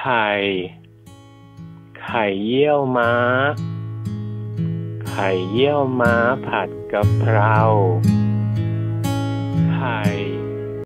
ข่ไข่เยี่ยวม้าไข่เยี่ยวม้าผัดกะเพราไข่